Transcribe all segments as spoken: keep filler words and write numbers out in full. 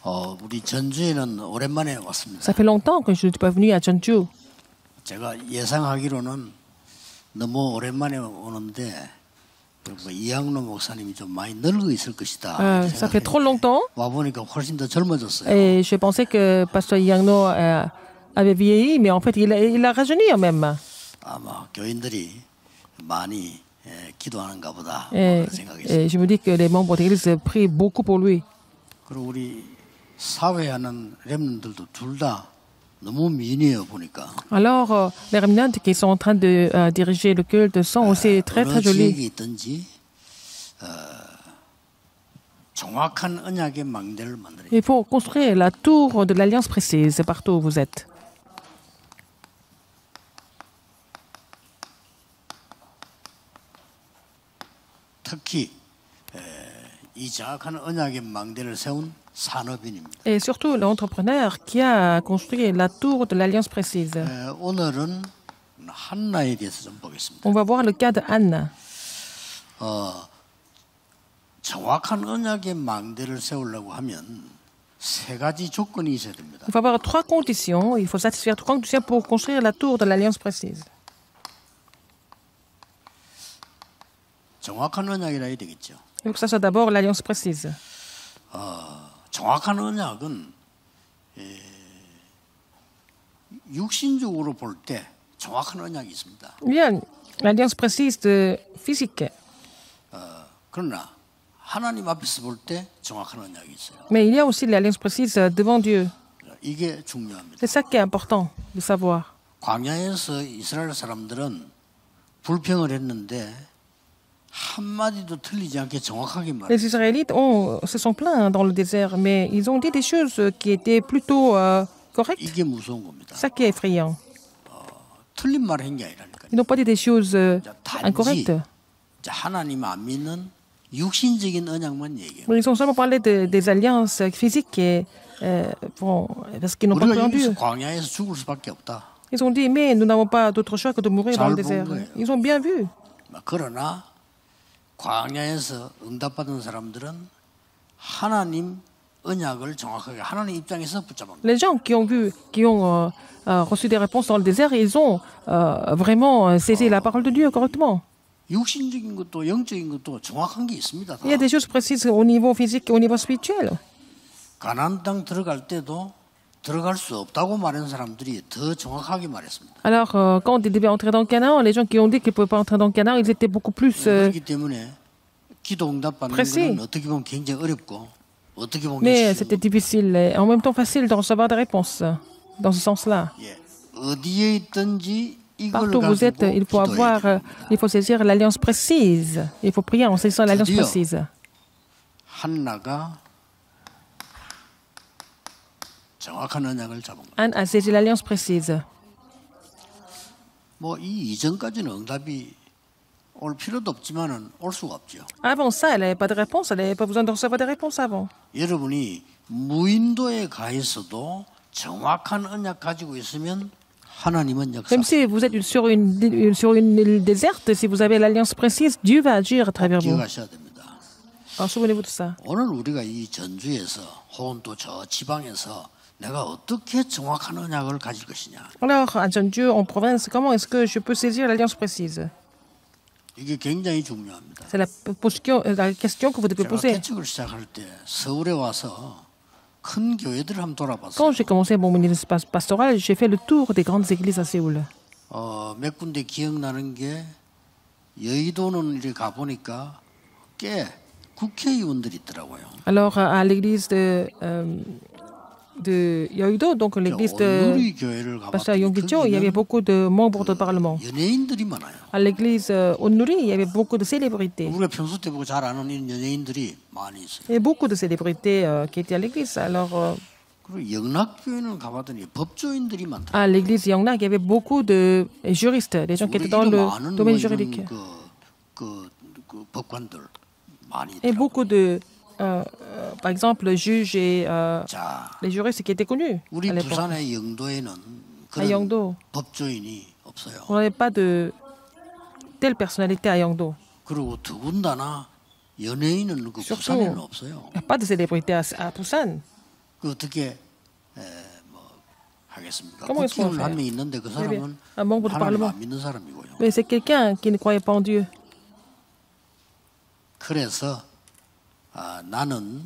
어, 우리 전주에는 오랜만에 왔습니다. Ça fait longtemps que je ne suis pas venu à Jeonju. 제가 예상하기로는 너무 오랜만에 오는데 뭐 이양로 목사님이 좀 많이 늙어 있을 것이다. Euh, ça fait trop longtemps 와 보니까 훨씬 더 젊어졌어요. et je pensais que Pasteur Yangno euh, avait vieilli, mais en fait il a, il a rajeuni même. 아마 교인들이 많이 예, 기도하는가 보다 Et, 그런 생각이 et je me dis que les membres de l'Église prient beaucoup pour lui. 그리고 우리 사회하는 렘넌들도 둘 다 너무 미인해요 보니까. Alors, euh, les remnants qui sont en train de euh, diriger le culte sont aussi très très 어느 지역에 jolis. 있든지 어, 정확한 언약의 망대를 만들어야 Il faut construire la tour de l'Alliance précise partout où vous êtes. 특히 에, 이 정확한 언약의 망대를 세운 산업인입니다. Et surtout l'entrepreneur qui a construit la tour de l'Alliance précise. 에, 오늘은 한나에 대해서 좀 보겠습니다. On va voir le cas de Anne. 어, 정확한 언약의 망대를 세우려고 하면 세 가지 조건이 있어야 됩니다. Il faut avoir trois conditions. Il faut satisfaire trois conditions pour construire la tour de l'Alliance précise. 정확한 언약이라 해야 되겠죠. Il faut que ça soit d'abord l'Alliance précise. 어, 정확한 언약은 에, 육신적으로 볼 때 정확한 언약이 있습니다. Bien, l'Alliance précise de physique. 어, 그러나 하나님 앞에서 볼 때 정확한 언약이 있어요. Mais il y a aussi l'Alliance précise devant Dieu. 이게 중요합니다. C'est ça qui est important de savoir. 광야에서 이스라엘 사람들은 불평을 했는데 한마디도 틀리지 않게 정확하게 말해요. Les Israélites ont, se sont plaints dans le désert, mais ils ont dit des choses qui étaient plutôt euh, correctes. 이게 무서운 겁니다. C'est ça qui est effrayant. 틀린 말을 한 게 아니라니까요. Ils n'ont pas dit des choses euh, 단지 incorrectes. 자, 하나님 안 믿는 육신적인 언약만 얘기해요. Ils ont seulement parlé de, des alliances physiques et, euh, bon, parce qu'ils n'ont pas cru 우리가 en Dieu. 여기서 광야에서 죽을 수밖에 없다. Ils ont dit, mais nous n'avons pas d'autre choix que de mourir dans le 잘 본 désert. 거예요. Ils ont bien vu. 그러나 광야에서 응답받은 사람들은 하나님 언약을 정확하게 하나님 입장에서 붙잡은 거예요. Les gens qui ont vu, qui ont euh, euh, reçu des réponses dans le désert, ils ont euh, vraiment euh, saisi la parole de Dieu correctement. 육신적인 것도 영적인 것도 정확한 게 있습니다. 다. Il y a des choses précises au niveau physique et au niveau spirituel. 가나안 땅 들어갈 때도 들어갈 수 없다고 말한 사람들이 더 정확하게 말했습니다. Alors, euh, quand ils devaient entrer dans le Canaan, les gens qui ont dit qu'ils ne pouvaient pas entrer dans le Canaan, ils étaient beaucoup plus... euh, 그렇기 때문에 기도 응답받는 précis. 것은 어떻게 보면 굉장히 어렵고 어떻게 보면 mais 쉬운 c'était difficile et en même temps facile de recevoir des réponses dans ce sens-là. 예. 어디에 있든지 이걸 Partout où vous êtes, 가지고 il faut 기도해야 avoir, euh, 됩니다. il faut saisir l'alliance précise. Il faut prier en saisissant l'alliance 드디어. précise. 한나가 정확한 언약을 잡은 거예요. Anne a saisi l'alliance précise. 뭐 이 이전까지는 응답이 올 필요도 없지만은 올 수가 없죠. Avant ça, elle n'avait pas de réponse, elle n'avait pas besoin de recevoir des réponses avant. 여러분이 무인도에 가 있어도 정확한 언약 가지고 있으면 하나님은 역사. Même si vous êtes sur une, une- sur une île déserte, si vous avez l'alliance précise, Dieu va agir à travers vous. 기억하셔야 됩니다. Alors souvenez-vous de ça. 오늘 우리가 이 전주에서 혹은 또 저 지방에서 내가 어떻게 정확한 언약을 가질 것이냐. Alors, à Jeonju, en province, comment est-ce que je peux saisir l'alliance précise? 이게 굉장히 중요합니다. C'est la, question- la question que vous devez 제가 poser. 개척을 시작할 때 서울에 와서 큰 교회들을 한번 돌아봤어요. Quand j'ai commencé mon ministère pas- pastoral, j'ai fait le tour des grandes églises à Séoul. 어, 몇 군데 기억나는 게 여의도는 이렇게 가 보니까 꽤 국회의원들이 있더라고요. Alors, à à l'église de, euh, de Yeouido, donc l'église de 온누리 교회를 Pasteur 가봤더니 Yonggi-cho, il y avait 거기는 beaucoup de membres du Parlement. 연예인들이 많아요. À l'église euh, Onnuri, il y avait beaucoup de célébrités. 우리가 평소 때 보고 잘 아는 이런 연예인들이 많이 있어요. Il y avait beaucoup de célébrités euh, qui étaient à l'église. Alors, euh, 그리고 영락교회는 가봤더니 법조인들이 많더라고요. à l'église Yangnak, il y avait beaucoup de juristes, des gens qui étaient dans 우리 le 이름 아는 domaine 뭐 이런 juridique. 그, 그, 그 법관들 많이 Et 있더라고요. beaucoup de, euh, euh, par exemple, les juges et euh, 자, les juristes qui étaient connus 우리 à l'époque. 부산의 영도에는 À 그런 Yeongdo, 법조인이 없어요. on n'avait pas de telle personnalité à Yeongdo. 그리고 더군다나 연예인은 그 Surtout. 부산에는 없어요. Il n'y a pas de célébrité à, à Busan. 그 어떻게 에, 뭐 하겠습니까? Comment est-ce qu'on 국회의원 fait? 한 명 있는데 그 Il y avait 사람은 un membre du 하나님 Parlement. 안 믿는 사람이고요. Mais c'est quelqu'un qui ne croyait pas en Dieu. 그래서 아, 나는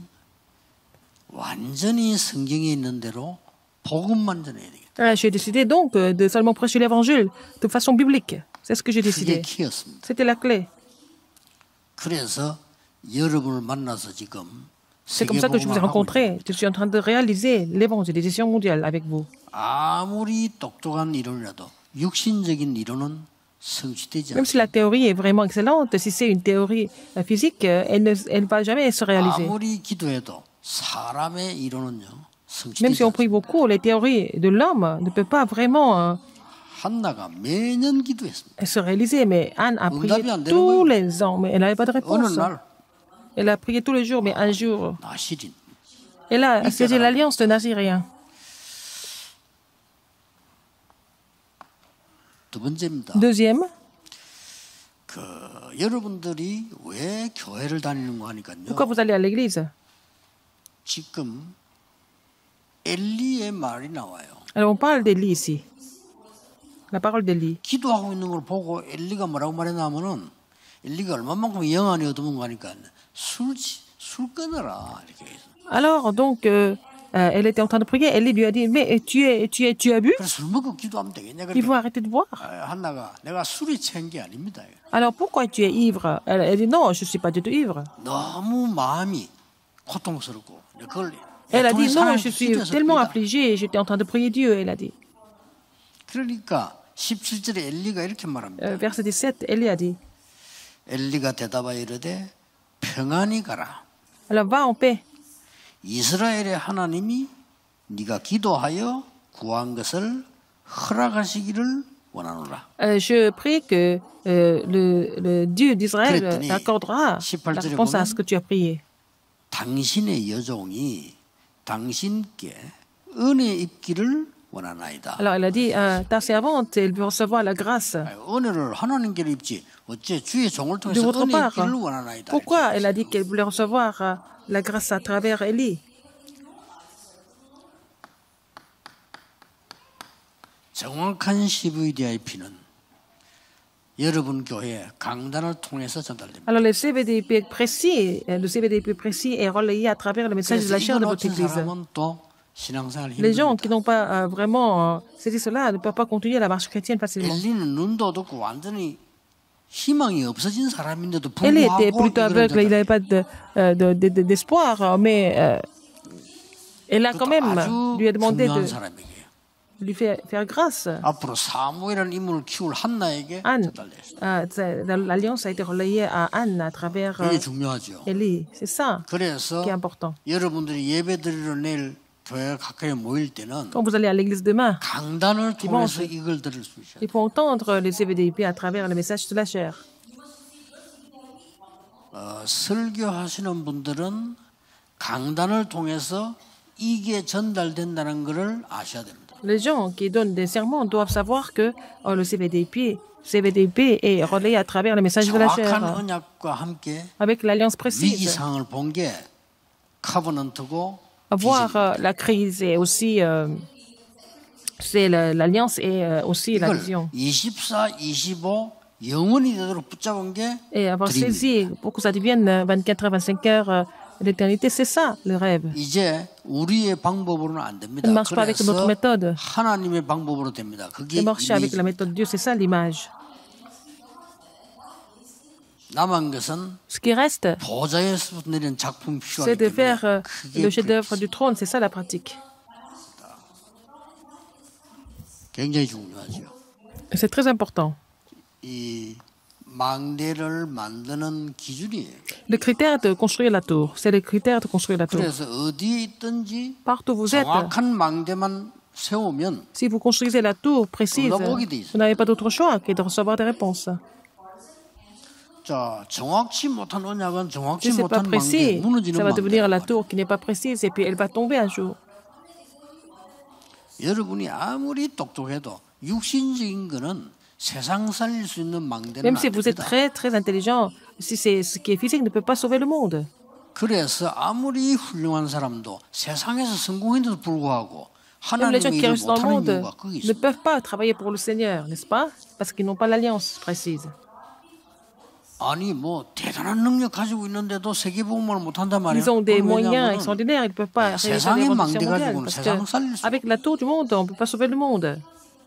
완전히 성경에 있는 대로 복음만 전해야 되겠다. Ah, j'ai décidé donc euh, de seulement prêcher l'évangile de façon biblique. C'est ce que j'ai 그게 décidé. 키였습니다. C'était la clé. 그래서 여러분을 만나서 지금 C'est comme ça que je vous ai 세계복음을 하고 rencontré. Je suis en train de réaliser l'évangélisation mondiale avec vous. 아무리 똑똑한 이론이라도 육신적인 이론은 성취되지 Même si la 않습니다. théorie est vraiment excellente, si c'est une théorie euh, physique, euh, elle ne elle va jamais se réaliser. 아무리 기도해도 사람의 이론은요 Même 성취되지 si on 않습니다. prie beaucoup, les théories de l'homme ne peuvent pas vraiment euh, 한나가 매년 기도했습니다. se réaliser. Mais Anne a prié 응답이 안 되는 tous 거예요. les ans, mais elle n'avait pas de 어느 réponse. 날 Elle a prié tous les jours, mais un jour, 나시린 elle a scellé l'alliance de Nazirien. 두 번째입니다. Deuxième, 그 여러분들이 왜 교회를 다니는 거 하니까요. pourquoi vous allez à l'église? 지금 엘리의 말이 나와요. Alors on parle d'Élie ici. La parole d'Élie. 기도하고 있는 걸 보고 엘리가 뭐라고 말했냐면은 엘리가 얼마만큼 영안이 어두운 거 하니까 술, 술 끊어라 이렇게 해서. Alors donc, euh, euh, elle était en train de prier. Élie lui a dit, mais tu, es, tu, es, tu as bu? 그래서 술 먹고 기도하면 되겠냐. Il faut 그러니까 arrêter de boire. 아, 한나가 내가 술이 취한 게 아닙니다. Alors pourquoi tu es ivre? Elle, elle dit, non, je ne suis pas du tout ivre. 너무 마음이 고통스럽고 그걸 Elle a dit, 애통의 non, 사랑을 je suis 기도해서 tellement 그러니까. affligée, j'étais en train de prier Dieu, elle a dit. 그러니까 십칠 절에 엘리가 이렇게 말합니다. Euh, verset dix-sept, Élie a dit, 엘리가 대답하여 이르되 평안히 가라. alors va en paix. 이스라엘의 하나님이 네가 기도하여 구한 것을 허락하시기를 원하노라. Euh, je prie que euh, le, le Dieu d'Israël 그랬더니 t'accordera 십팔 la 절에 réponse à 보면 ce que tu as prié. 당신의 여종이 당신께 은혜 입기를 원하나이다. Alors elle a dit, euh, ta servante, elle veut recevoir la grâce. 아니, 은혜를 하나님께 입지 어째 주의 종을 De 통해서 votre 은혜 part, 입기를 원하나이다. pourquoi 이렇게 elle a dit qu'elle voulait recevoir euh, la grâce à travers Élie? 정확한 씨브이디아이피는 여러분 교회 강단을 통해서 전달됩니다. Alors le C V D P précis, euh, le C V D P précis est relayé à travers le message de 그래서 la chair 이걸 de votre 놓친 église. 사람은 또 신앙생활 Les gens 힘듭니다. qui n'ont pas euh, vraiment euh, saisi cela ne peuvent pas continuer la marche chrétienne facilement. 엘리는 눈도 어둡고 완전히 희망이 없어진 사람인데도 Elle était 불구하고 plutôt 이걸 aveugle, il 전달- n'avait pas de, euh, de- de- de- d'espoir, mais euh, elle a quand 그것도 même 아주 lui a demandé 중요한 de 사람이에요. lui faire, faire grâce. 앞으로 사무엘이라는 인물을 키울 한나에게 Anne, 전달됐어요. euh, c'est- l'alliance a été relayée à Anne à travers euh, 이게 중요하죠. Élie. C'est ça 그래서 qui est important. 여러분들이 예배드리러 내일 교회 가까이 모일 때는 Quand vous allez à l'église demain, 강단을 통해서 dimanche, 이걸 들을 수 있어요. il faut entendre les C V D P à travers le message de la chair. 어, 설교하시는 분들은 강단을 통해서 이게 전달된다는 것을 아셔야 됩니다. Les gens qui donnent des sermons doivent savoir que oh, le C V D P, C V D P est relayé à travers le message de la 정확한 chair, 언약과 함께 avec l'alliance précise. 위기 상황을 본 게 카버넌트고 Voir euh, la crise et aussi, euh, c'est la- l'alliance et euh, aussi la 이걸 vision. 이십사, 이십오 영원히 되도록 붙잡은 게 Et avoir 드림입니다. saisi pour que ça devienne euh, vingt-quatre à vingt-cinq heures euh, d'éternité, c'est ça le rêve. 이제 우리의 방법으로는 안 됩니다. Ne marche pas avec notre 그래서 méthode. 하나님의 방법으로 됩니다. 그게 C'est marcher avec 이미지. la méthode de Dieu, c'est ça l'image. 남은 것은 Ce qui reste, 보좌에서 내린 작품이 c'est 필요하기 de 때문에 faire euh, 그게 le chef-d'œuvre du trône, c'est ça la pratique. 굉장히 중요하죠. Et c'est très important. 이 망대를 만드는 기준이에요. Le critère de construire la tour, c'est le critère de construire la tour. 그래서 어디에 있든지 Partout où vous êtes, 정확한 망대만 세우면 si vous construisez la tour précise, 응답 오게 돼 있어요. vous n'avez pas d'autre choix que de recevoir des réponses. 자 정확치 못한 언약은 정확치 Si ce n'est pas 못한 망대 précis, 무너지는 ça va devenir 망대. la tour qui n'est pas précise et puis elle va tomber un jour. 여러분이 아무리 똑똑해도 육신적인 거는 세상 살릴 수 있는 망대는 Même 안 si vous êtes 됩니다. très très intelligent, si c'est ce qui est physique ne peut pas sauver le monde. 그래서 아무리 훌륭한 사람도 세상에서 성공했는데도 불구하고 Même les gens 하나님의 qui 일을 restent dans le 못하는 monde 이유가 거기 ne 있습니다. peuvent pas travailler pour le Seigneur, n'est-ce pas? Parce qu'ils n'ont pas l'alliance précise. 아니 뭐 대단한 능력 가지고 있는데도 세계복음을 못한단 말이에요. Ils ont des 그건 moyens 왜냐하면은 extraordinaires, ils ne peuvent pas réaliser 세상의 l'évolution 망대 mondiale. 가지고는 Parce 세상을 살릴 수 qu'avec la tour du monde, on ne peut pas sauver le monde.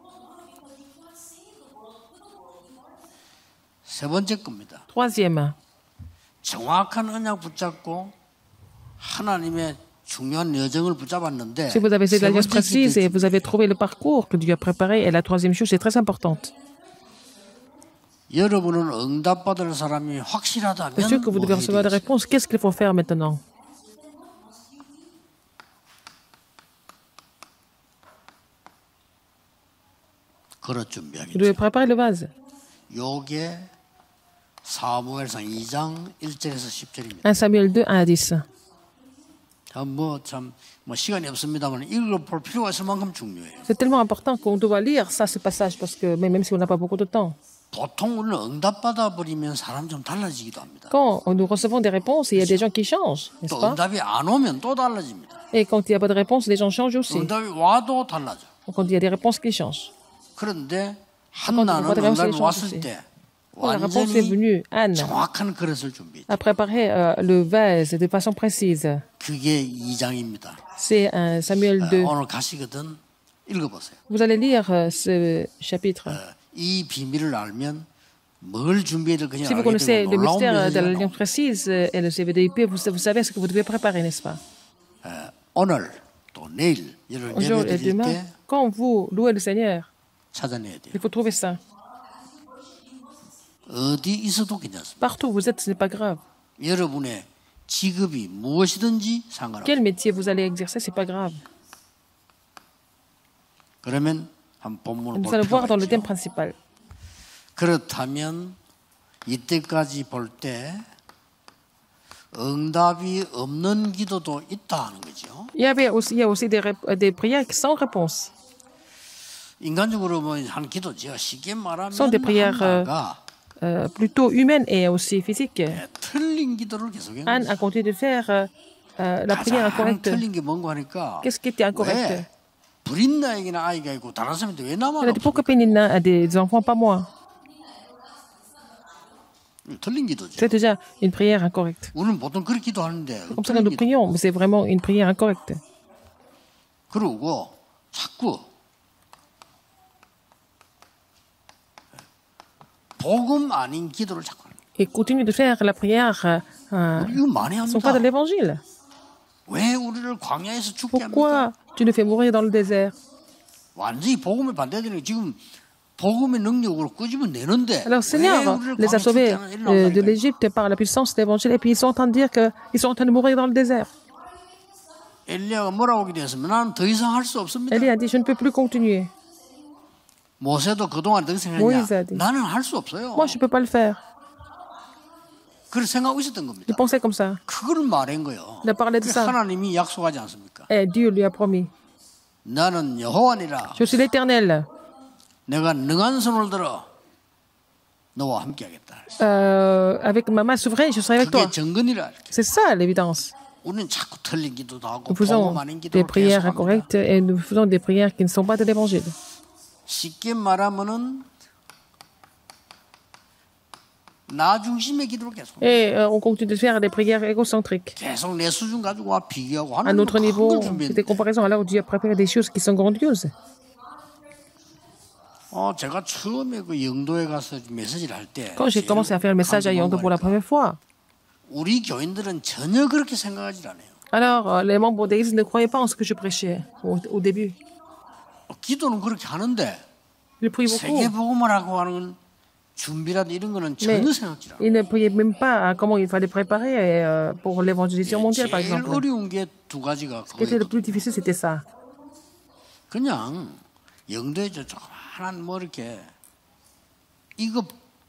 세 번째 겁니다. Troisième, 정확한 언약 붙잡고 하나님의 중요한 여정을 붙잡았는데 si vous avez cette 세 alliance 번째 précise et 기대- vous avez trouvé le parcours que Dieu a préparé, et la troisième chose, c'est très importante. 여러분은 응답받을 사람이 확실하다면 Bien sûr que vous 뭐 devez 해야 recevoir des 되겠어요? réponses. Qu'est-ce qu'il faut faire maintenant? 그릇 Vous 준비하겠죠. devez préparer le vase. 요게 사무엘상 이 장 일 절에서 십 절입니다. un Samuel deux, un à dix. 뭐참 뭐 시간이 없습니다만 읽어볼 필요가 있을 만큼 중요해요. C'est tellement important qu'on doit lire ça, ce passage, parce que mais même si on n'a pas beaucoup de temps. 보통 우리는 응답받아 버리면 사람 좀 달라지기도 합니다. Quand nous recevons des réponses, il y a des gens qui changent, n'est-ce 또 pas? 응답이 안 오면 또 달라집니다. Et quand il n'y a pas de réponse, les gens changent aussi. 응답이 와도 달라져. Quand il y a des réponses qui changent. 그런데 quand 한나는 on voit 응답이 des 왔을 réponses 때 Quand la réponse est 완전히 venue, Anne 정확한 그릇을 준비했죠. a préparé euh, le vase de façon précise. 그게 이 장입니다. C'est un Samuel deux. 오늘 가시거든 읽어보세요. Vous allez lire euh, ce chapitre. 이 비밀을 알면 뭘 준비해야 될 거냐 Si vous 알게 connaissez 되고 le 놀라운 mystère de 메시지가 l'alliance 나옵니다. précise euh, et le C V D I P, vous, vous savez ce que vous devez préparer, n'est-ce pas? 오늘 또 내일 여러분 Aujourd'hui 예배 et 드릴 demain, 때 quand vous louez le Seigneur, 찾아내야 돼요. il faut trouver ça. 어디 있어도 괜찮습니다. Partout où vous êtes, ce n'est pas grave. 여러분의 직업이 무엇이든지 상관없어요. Quel métier vous allez exercer, c'est pas grave. 그러면 한 본문을 Nous 볼 allons voir 필요가 dans le thème 있죠. principal. 그렇다면 이때까지 볼 때 응답이 없는 기도도 있다 하는 거죠. Il y, avait aussi, il y a aussi des, rép- des prières sans réponse. 인간적으로 뭐한 기도죠. 쉽게 말하면 sont des prières euh, 한나가 euh, plutôt humaines et aussi physiques. 틀린 기도를 계속한 Anne a 거죠. continué de faire euh, euh, la prière 가장 incorrecte. 틀린 게 뭔가 하니까 Qu'est-ce qui était incorrect? 왜 불인나에게는 아이가 있고 다른 사람한테 왜 나만 Elle a dit 없어? pourquoi Pénina a des enfants, pas moi? 틀린 기도죠. C'est déjà une prière incorrecte. 우리는 보통 그렇게 기도하는데 C'est comme ça que 틀린 nous 기도. prions, mais c'est vraiment une prière incorrecte. 그러고 자꾸 복음 아닌 기도를 자꾸 하는 Et continue de faire la prière euh, euh, 거예요. 이거 많이 qui ne sont pas de 합니다. l'évangile. 왜 우리를 광야에서 죽게 합니까? Pourquoi tu nous fais mourir dans le désert? 완전히 복음에 반대되는 게 지금 복음의 능력으로 끄집어 내는데 Alors, Seigneur les a sauvés euh, de l'Égypte par la puissance de l'évangile, et puis ils sont en train de dire qu'ils sont en train de mourir dans le désert. 엘리야가 뭐라고 기도했으면 나는 더 이상 할 수 없습니다. Élie a dit, je ne peux plus continuer. 모세도 그동안 더 이상 모이세 했냐? 돼. 나는 할 수 없어요. Moi, je ne peux pas le faire. 그렇게 생각하고 있었던 겁니다. Il pensait comme ça. 그걸 말한 거예요. Il a parlé de ça. 하나님이 약속하지 않습니까? Et Dieu lui a promis. 나는 여호와니라. Je suis l'Éternel. 내가 능한 손을 들어 너와 함께하겠다. Euh, avec ma main souveraine, je serai avec toi. 그게 정근이라. 이렇게. C'est ça l'évidence. 우리는 자꾸 틀린 기도도 하고 Nous faisons 복음 아닌 des 기도를 prières 계속합니다. incorrectes et nous faisons des prières qui ne sont pas de l'évangile. 쉽게 말하면은 나 중심의 기도를 계속. Et euh, on continue de faire des prières égocentriques. 계속 내 수준 가지고 와 비교하고 À 하는 notre niveau, 걸 c'est des 준비했는데. comparaisons. Alors Dieu a préparé des choses qui sont grandioses. 어, 제가 처음에 그 영도에 가서 메시지를 할 때 Quand j'ai commencé à faire le message à Yangdo pour la première fois, 우리 교인들은 전혀 그렇게 생각하지 않아요. alors euh, les membres d'église ne croyaient pas en ce que je prêchais au, au début. 어, 기도는 그렇게 하는데 Ils prient beaucoup, 세계 복음을 하고 하는 준비라든 이런 거는 전혀 mais 생각지 않아요. ils ne priaient même pas à comment il fallait préparer euh, pour l'évangélisation mondiale, par 제일 exemple. 어려운 게 두 가지가 Ce qui était le 그거예요. plus difficile, c'était ça. 그냥 영도에 저 조그만한 뭐 이렇게 이거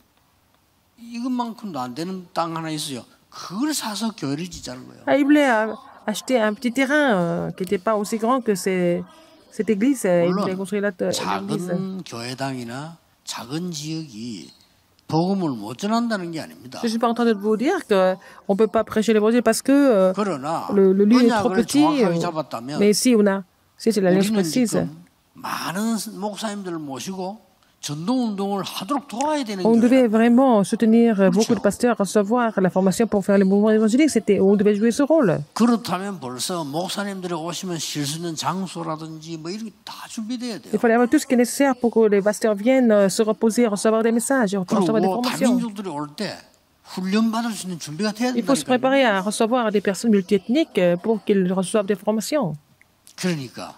이것만큼도 안 되는 땅 하나 있어요. 그걸 사서 교회를 짓자는 거예요. Ah, il voulait euh, acheter un petit terrain euh, qui n'était pas aussi grand que ces- cette église. euh, Il voulait 물론 construire la- l'église. 작은 교회당이나 작은 지역이 복음을 못 전한다는 게 아닙니다. Je ne suis pas en train de vous dire qu'on ne peut pas prêcher l'évangile parce que euh, 그러나 le, le lieu est trop 언약을 petit. 정확하게 euh, 잡았다면 mais si on a, si c'est l'alliance 우리는 précise, 지금 많은 목사님들을 모시고 전도운동을 하도록 도와야 되는 on 거예요. devait vraiment soutenir euh, beaucoup de pasteurs, recevoir la formation pour faire les mouvements évangéliques. C'était, on devait jouer ce rôle. 그렇다면 벌써 목사님들이 오시면 쉴 수 있는 장소라든지 뭐 이런 게 다 준비돼야 돼요. Il fallait avoir tout ce qui est nécessaire pour que les pasteurs viennent euh, se reposer, recevoir des messages, recevoir des 그리고 formations. 다민족들이 올 때 훈련 받을 수 있는 준비가 돼야 Il faut se 된다니까요. préparer à recevoir des personnes multiethniques euh, pour qu'ils reçoivent des formations. 그러니까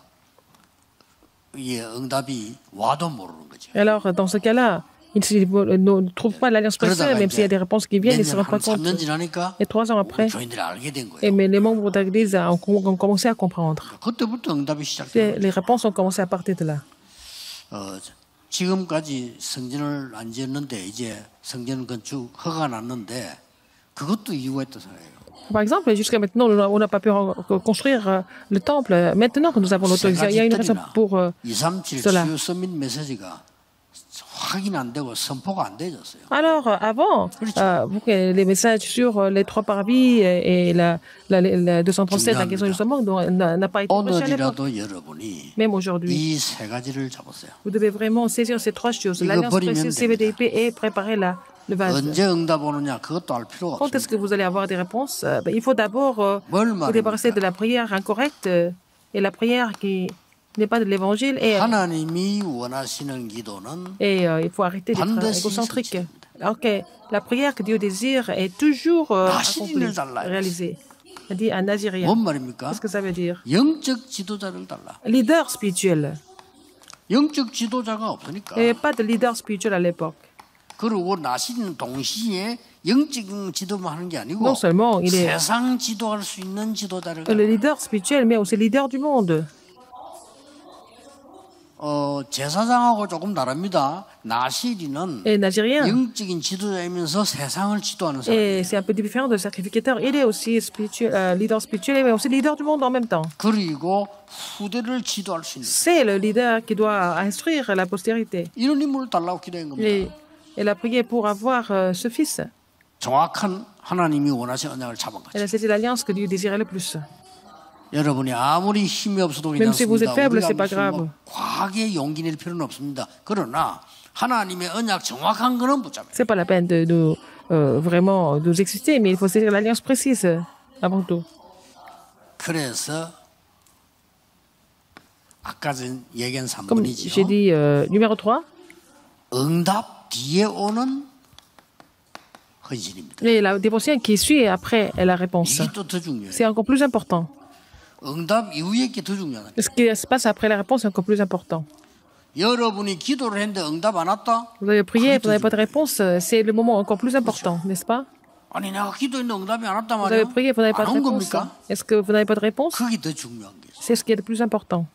이게 응답이 와도 모르는 거죠. Et alors, dans ce cas-là, ils ne ne trouvent pas l'alliance précise, 그러다가 même s'il y a 이제 des réponses qui viennent, ils ne se 몇년 rendent pas 한 compte. 삼 년 지나니까 Et trois ans après, 교인들이 알게 된 et 거예요. mais les membres de l'Église ont, ont commencé à comprendre. 그때부터 응답이 Et 시작돼요. les réponses ont commencé à partir de là. 어, 지금까지 성전을 안 지었는데 이제 성전 건축 허가 났는데 그것도 이유가 있다 생각해요. Par exemple, jusqu'à maintenant, on n'a pas pu construire euh, le temple. Maintenant que nous avons l'autorisation, il y a une raison pour euh, 이삼칠 cela. 주요 서밋 메시지가 확인 안 되고 선포가 안 되졌어요. Alors, euh, avant, euh, vous, que les messages sur euh, les trois parvis et, et la, la, la deux cent trente-sept, la question du sommet, n'a n'a pas été prêchée à l'époque. 오늘이라도 여러분이 Même aujourd'hui, 이 세 가지를 잡으세요. vous devez vraiment saisir ces trois choses. 이거 L'alliance 버리면 précise, C V D I P et préparer la, le vase. 언제 응답 오느냐 그것도 알 필요가 Quand est-ce 없습니다. que vous allez avoir des réponses? Euh, ben, il faut d'abord euh, 뭘 vous débarrasser de 말합니까? la prière incorrecte euh, et la prière qui n'est pas de l'évangile. Et, 하나님이 원하시는 기도는 et euh, il faut arrêter d'être 반드시 égocentrique. 성취됩니다. Alors que la prière que Dieu désire est toujours euh, accomplie, 나시린을 달라요. réalisée. Il dit un Nazirien. 뭔 말입니까? Qu'est-ce que ça veut dire? 영적 지도자를 달라. Leader spirituel. 영적 지도자가 없으니까. Il n'y avait pas de leader spirituel à l'époque. 그리고 나시는 동시에 영적인 지도만 하는 게 아니고 Non seulement il est 세상 지도할 수 있는 지도자를 le leader spirituel, mais aussi leader du monde. 어, 제사장하고 조금 다릅니다. 나시리는 Et Nazirien. 영적인 지도자이면서 세상을 지도하는 사람. Et c'est un peu différent de sacrificateur. Il est aussi spirituel, euh, leader spirituel, mais aussi leader du monde en même temps. 그리고 후대를 지도할 수 있는 C'est le leader qui doit instruire la postérité. 이런 인물을 달라고 기도한 겁니다. Et elle a prié pour avoir euh, ce fils. 정확한 하나님이 원하시는 언약을 잡은 Elle a 거죠. saisi l'alliance que Dieu désirait le plus. 여러분이 아무리 힘이 없어도 Même si vous êtes 괜찮습니다. faible, 우리가 c'est pas 무슨 grave. 뭐 과하게 용기 낼 필요는 없습니다. 그러나 하나님의 언약 정확한 거는 붙잡아요. C'est pas la peine de nous euh, vraiment nous exciter, mais il faut saisir l'alliance précise avant tout. 그래서 아까 전 얘기한 Comme 삼 번이죠. j'ai dit, euh, numéro trois, 응답 뒤에 오는 헌신입니다. et la dévotion qui suit après la réponse. 이게 또 더 중요해요. C'est encore plus important. 응답 이후에 게 더 중요하다. Ce qui se passe après la réponse est encore plus important. 여러분이 기도를 했는데 응답 안 왔다? Vous avez prié, vous n'avez pas de réponse, euh, c'est le moment encore plus important, n'est-ce pas? 아니 내가 기도했는데 응답이 안 왔단 Vous 말이야. avez prié, vous n'avez pas de 안 온 réponse. 겁니까? Est-ce que vous n'avez pas de réponse? 그게 더 중요한 거죠. C'est ce qui est le plus important.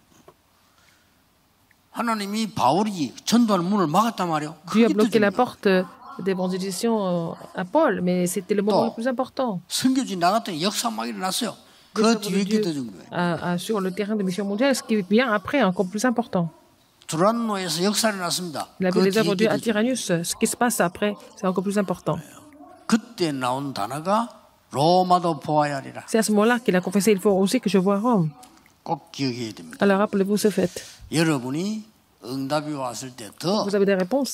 하나님이 바울이 전도할 문을 막았단 말이야. Dieu a 그게 더 bloqué la 중요한 거예요. porte d'évangélisation à Paul, mais c'était le moment le plus important. 선교지 나갔더니 역사 막 일어났어요. Les 그 œuvres 뒤에 de 게 더 Dieu 중요해요. à- à- sur le terrain de mission mondiale, ce qui vient après est encore plus important. 두란노에서 역사 일어났습니다. La 그 vie des œuvres de 뒤에 Dieu à 게 더 중요해요. Tyrannus, ce qui se passe après, c'est encore plus important. 그때 나온 단어가 로마도 보아야 하리라. C'est à ce moment-là qu'il a confessé, il faut aussi que je voie Rome. 꼭 기억해야 됩니다. Alors rappelez-vous ce fait. 여러분이 응답이 왔을 때 더 Vous avez des réponses?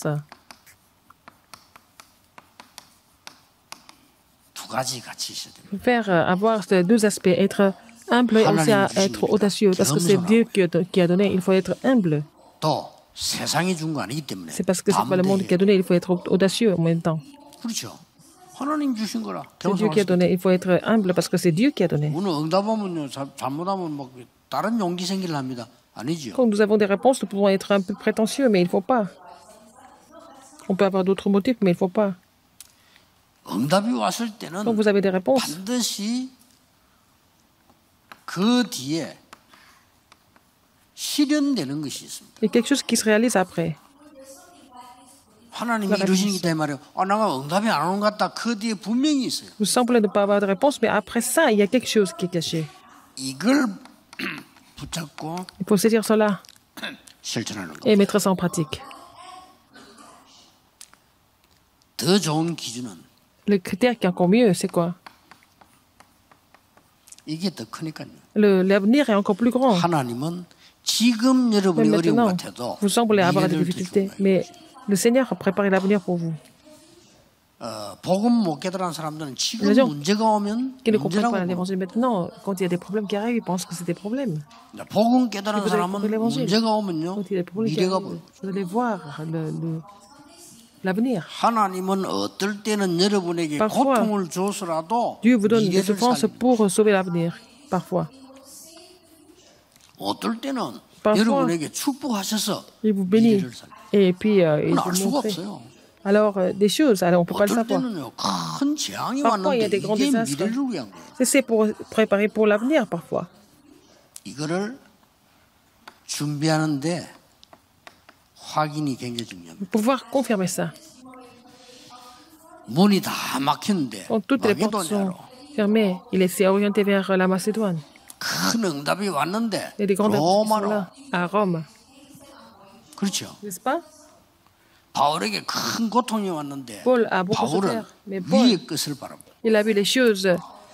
두 가지 같이 있어야 됩니다. Faire euh, avoir ces deux aspects, être humble et aussi à être audacieux, parce que c'est Dieu qui a, qui a donné, il faut être humble. 또 세상이 준 거 아니기 때문에 C'est parce que c'est pas le monde qui a donné, il faut être audacieux en même temps. 그렇죠. 하나님 주신 거라. C'est Dieu qui a donné, il faut être humble parce que c'est Dieu qui a donné. 오늘 응답하면요 자- 잘못하면 막 다른 용기 생기려 합니다. 아니죠. Quand nous avons des réponses, nous pouvons être un peu prétentieux, mais il ne faut pas. On peut avoir d'autres motifs, mais il ne faut pas. 응답이 왔을 Quand 때는 vous avez des réponses, 반드시 그 뒤에 실현되는 것이 있습니다. il y a quelque chose qui se réalise après. 하나님이 이루시기 때문에 말이에요. 아, 내가 응답이 안 오는 것 같다. 그 뒤에 분명히 있어요. Vous semblez ne pas avoir de réponse, mais après ça, il y a quelque chose qui est caché. 이걸 붙잡고 Il faut saisir cela 실천하는 거. et mettre ça en pratique. 더 더 좋은 기준은 Le critère qui est encore mieux, c'est quoi? 이게 더 크니까요. Le- L'avenir est encore plus grand. 하나님은 지금 Mais 여러분이 어려운 것 maintenant, 같아도 vous semblez avoir des 미래를 difficultés. 대주는 거예요. Mais le Seigneur a préparé l'avenir pour vous. 어, 복음 못 깨달은 사람들은 지금 Les gens 문제가 오면 Qui ne comprennent 문제라고 pas 보는 l'évangile maintenant, quand il y a des problèmes qui arrivent, ils pensent que c'est des problèmes. 거예요. 복음 깨달은 vous avez 사람은 compris l'évangile. 문제가 오면요 Quand il y a des problèmes qui 미래가 arrivent, 보여요. vous allez voir le- le- l'avenir. 하나님은 어떨 때는 여러분에게 Parfois, 고통을 줘서라도 Dieu vous donne des 미래를 souffrances 살립니다. pour sauver l'avenir, parfois. 어떨 때는 Parfois, 여러분에게 축복하셔서 Il vous bénit. 미래를 살립니다. Et puis, euh, il 그건 알 vous 수가 montre. 없어요. Alors, euh, des choses, alors on ne peut pas le 어떨 savoir. 때는요 큰 재앙이 Parfois, il y 왔는데 a des grands 이게 désastres. 미래를 위한 거예요. C'est- C'est pour préparer pour l'avenir, parfois. 이거를 준비하는데 확인이 굉장히 중요합니다. Pouvoir confirmer ça. 문이 다 막혔는데 Quand toutes les portes sont 마게도냐로 fermées, il s'est orienté vers la Macédoine. 큰 응답이 왔는데 Il y a des grandes réponses qui sont 로마로 là, à Rome. 그렇죠. N'est-ce pas? 바울에게 큰 고통이 왔는데 Paul a beaucoup 바울은 souffert, mais Paul, 위의 것을 바랍니다. il a vu les choses,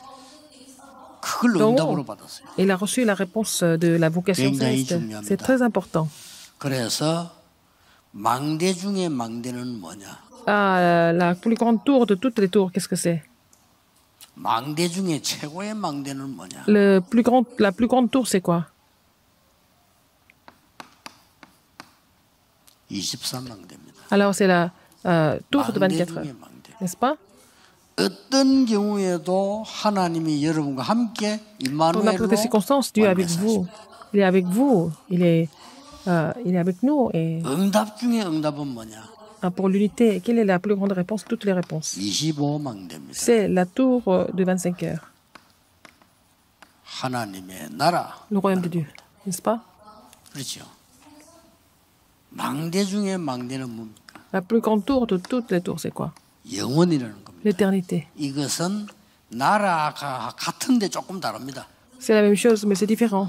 그걸 Donc, 응답으로 받았어요. il a reçu la réponse de la vocation 굉장히 céleste. 중요합니다. C'est très important. 그래서 망대 중에 망대는 뭐냐? Ah, la plus grande tour de toutes les tours, qu'est-ce que c'est? 망대 중에 최고의 망대는 뭐냐? Le plus grand, la plus grande tour, c'est quoi? 이십삼 망대입니다. Alors, c'est la euh, tour de 망대 vingt-quatre 중에 heures, 망대. n'est-ce pas? 어떤 경우에도 하나님이 여러분과 함께 Dans n'importe 임마누엘로 quelle circonstance, Dieu est avec vous. Il est avec vous. Il est, euh, il est avec nous. Et 응답 중에 응답은 뭐냐? ah, pour l'unité, quelle est la plus grande réponse? Toutes les réponses. 이십오 망대입니다. C'est la tour euh, de vingt-cinq heures, 하나님의 나라. le royaume de Dieu, n'est-ce pas? 그렇죠. 망대 중에 망대는 뭡니까? La plus grande tour de toutes les tours, c'est quoi? 영원이라는 겁니다. L'éternité. 이것은 나라가 같은데 조금 다릅니다. C'est la même chose, mais c'est différent.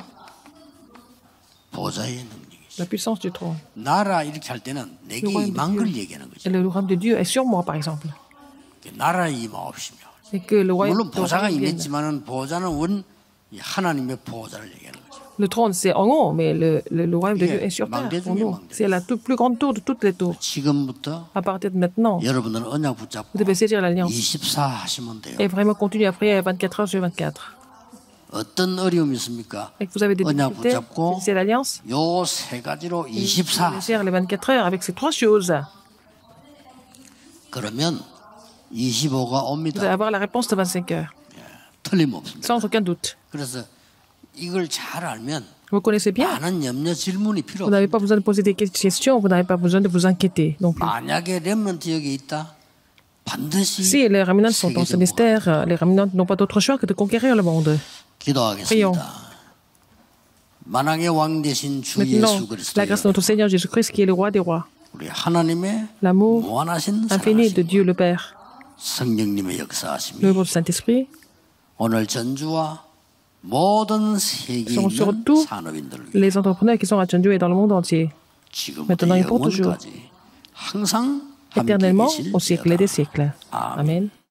보좌의 능력이죠. La puissance du trône. 나라 이렇게 할 때는 내게 royaume de 임한 걸 Dieu. 얘기하는 Et 거죠. le royaume de Dieu est sur moi, par exemple. 나라에 임하옵시며. Et que le royaume, 물론 le 보좌가 royaume vienne. 임했지만은 보좌는 원 하나님의 보좌를 얘기하는 거죠. Le trône, c'est en haut, mais le, le, le royaume de Yeah, Dieu est sur terre, 망대 en 중에 haut. 망대. C'est la toute- plus grande tour de toutes les tours. 지금부터 À partir de maintenant, 여러분들은 언약 vous 붙잡고 devez saisir l'alliance 이십사 하시면 돼요. et vraiment continuer à prier vingt-quatre heures sur vingt-quatre. 어떤 어려움이 있습니까? Et que vous avez des 언약 difficultés, 붙잡고 saisissez l'alliance. 요 세 가지로 Vous 이십사 saisir les vingt-quatre heures avec ces trois choses. 그러면 이십오가 Vous allez 옵니다. avoir la réponse de vingt-cinq heures, 틀림없습니다. sans aucun doute. 그래서 이걸 잘 알면 Vous connaissez bien. 많은 염려 질문이 필요 Vous n'avez 없습니다. pas besoin de poser des questions, vous n'avez pas besoin de vous inquiéter. Donc, 만약에 렘넌트 여기 있다 반드시 si les réminantes sont en 세계적으로 ministère, les réminantes n'ont pas d'autre choix que de conquérir le monde. 기도하겠습니다. 만왕의 왕 되신 주 Maintenant, 예수 la grâce de 그리스도의 notre Seigneur Jésus-Christ, qui est le roi des rois, 우리 하나님의 l'amour 무한하신 infini de 사랑하심 Dieu le Père, 성령님의 le 역사하심이 votre Saint-Esprit, 오늘 전주와 모든 세계에 sont sur 있는 tous 산업인들을 위해 les entrepreneurs qui sont à Chengdu et dans le monde entier, 지금부터 maintenant et pour toujours, 영원까지 항상 함께 éternellement 계실지어다. au siècle des siècles. 아멘. Amen.